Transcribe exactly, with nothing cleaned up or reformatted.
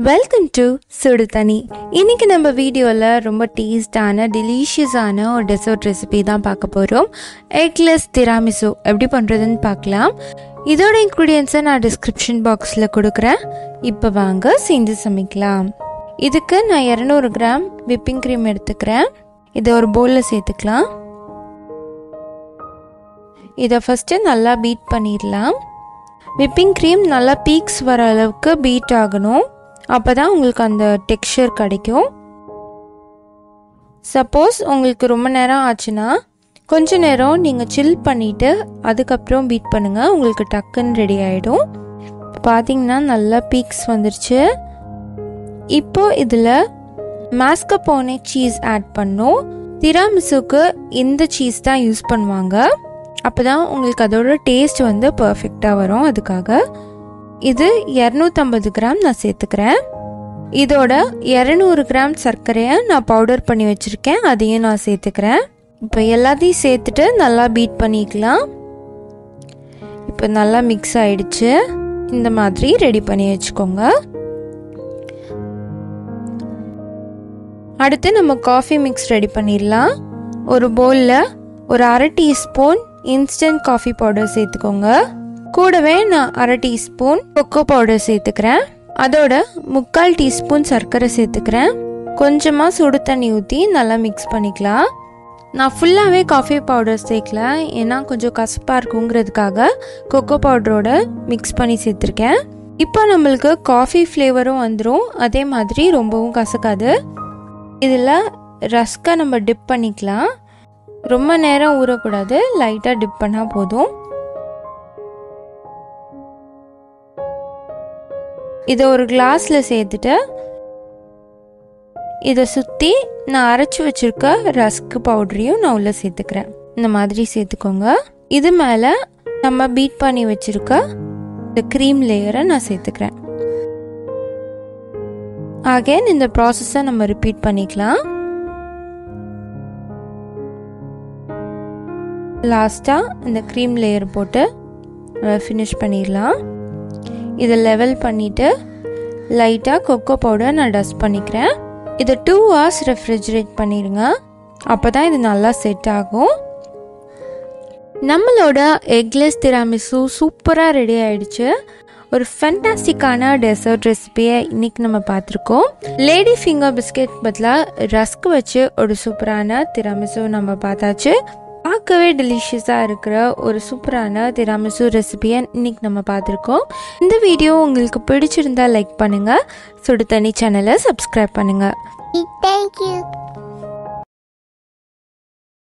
Welcome to சுடுதண்ணி. இன்னைக்கு நம்ம வீடியோவில் ரொம்ப டேஸ்டான டெலிஷியஸான ஒரு டெசர்ட் ரெசிபி தான் பார்க்க போகிறோம். எக்லெஸ் திராமிசு எப்படி பண்ணுறதுன்னு பார்க்கலாம். இதோட இன்க்ரீடியன்ஸை நான் டிஸ்கிரிப்ஷன் பாக்ஸில் கொடுக்குறேன். இப்போ வாங்க செஞ்சு சமைக்கலாம். இதுக்கு நான் இரநூறு கிராம் விப்பிங் க்ரீம் எடுத்துக்கிறேன். இதை ஒரு பவுலில் சேர்த்துக்கலாம். இதை ஃபஸ்ட்டு நல்லா பீட் பண்ணிடலாம். விப்பிங் க்ரீம் நல்லா பீக்ஸ் வர அளவுக்கு பீட் ஆகணும். அப்போ தான் உங்களுக்கு அந்த டெக்ஸ்சர் கிடைக்கும். சப்போஸ் உங்களுக்கு ரொம்ப நேரம் ஆச்சுன்னா கொஞ்ச நேரம் நீங்கள் சில் பண்ணிவிட்டு அதுக்கப்புறம் பீட் பண்ணுங்கள். உங்களுக்கு டக்குன்னு ரெடி ஆகிடும். பார்த்தீங்கன்னா நல்லா பீக்ஸ் வந்துருச்சு. இப்போ இதில் மாஸ்கர்போனே சீஸ் ஆட் பண்ணோம். திராமிசுக்கு இந்த சீஸ் தான் யூஸ் பண்ணுவாங்க. அப்போ தான் உங்களுக்கு அதோட டேஸ்ட் வந்து பர்ஃபெக்டாக வரும். அதுக்காக இது இரநூத்தம்பது கிராம் நான் சேர்த்துக்கிறேன். இதோட இரநூறு கிராம் சர்க்கரையை நான் பவுடர் பண்ணி வச்சுருக்கேன். அதையும் நான் சேர்த்துக்கிறேன். இப்போ எல்லாத்தையும் சேர்த்துட்டு நல்லா பீட் பண்ணிக்கலாம். இப்போ நல்லா மிக்ஸ் ஆயிடுச்சு. இந்த மாதிரி ரெடி பண்ணி வச்சுக்கோங்க. அடுத்து நம்ம காஃபி மிக்ஸ் ரெடி பண்ணிடலாம். ஒரு பவுலில் ஒரு அரை டீஸ்பூன் இன்ஸ்டன்ட் காஃபி பவுடர் சேர்த்துக்கோங்க. கூடவே நான் அரை டீஸ்பூன் கொக்கோ பவுடர் சேர்த்துக்கிறேன். அதோட முக்கால் டீஸ்பூன் சர்க்கரை சேர்த்துக்கிறேன். கொஞ்சமாக சுடு தண்ணி ஊற்றி நல்லா மிக்ஸ் பண்ணிக்கலாம். நான் ஃபுல்லாகவே காஃபி பவுடர் சேர்க்கல, ஏன்னா கொஞ்சம் கசப்பாக இருக்குங்கிறதுக்காக கொக்கோ பவுடரோட மிக்ஸ் பண்ணி சேர்த்துருக்கேன். இப்போ நம்மளுக்கு காஃபி ஃப்ளேவரும் வந்துடும். அதே மாதிரி ரொம்பவும் கசக்காது. இதில் ரஸ்கை நம்ம டிப் பண்ணிக்கலாம். ரொம்ப நேரம் ஊறக்கூடாது, லைட்டாக டிப் பண்ணால் போதும். இதை ஒரு கிளாஸில் சேர்த்துட்டு இதை சுற்றி நான் அரைச்சி வச்சுருக்க ரஸ்க் பவுடரையும் நான் உள்ளே சேர்த்துக்கிறேன். இந்த மாதிரி சேர்த்துக்கோங்க. இது மேலே நம்ம பீட் பண்ணி வச்சுருக்க இந்த க்ரீம் லேயரை நான் சேர்த்துக்கிறேன். அகைன் இந்த ப்ராசஸை நம்ம ரிப்பீட் பண்ணிக்கலாம். லாஸ்ட்டாக இந்த க்ரீம் லேயர் போட்டு ஃபினிஷ் பண்ணிடலாம். இதை லெவல் பண்ணிவிட்டு லைட்டாக கொக்கோ பவுடர் நான் டஸ்ட் பண்ணிக்கிறேன். இதை டூ ஹவர்ஸ் ரெஃப்ரிஜரேட் பண்ணிடுங்க. அப்போ தான் இது நல்லா செட் ஆகும். நம்மளோட எக்லெஸ் திராமிசு சூப்பராக ரெடி ஆகிடுச்சு. ஒரு ஃபேண்டாஸ்டிக்கான டெசர்ட் ரெசிபியை இன்றைக்கி நம்ம பார்த்துருக்கோம். லேடி ஃபிங்கர் பிஸ்கெட் பதிலாக ரஸ்க் வச்சு ஒரு சூப்பரான திராமிசு நம்ம பார்த்தாச்சு. பார்க்கவே டெலிஷியஸாக இருக்கிற ஒரு சூப்பரான திராமிசு ரெசிபியை இன்னைக்கு நம்ம பார்த்துருக்கோம். இந்த வீடியோ உங்களுக்கு பிடிச்சிருந்தா லைக் பண்ணுங்கள். சுடு தண்ணி சேனலை சப்ஸ்கிரைப் பண்ணுங்கள். Thank you.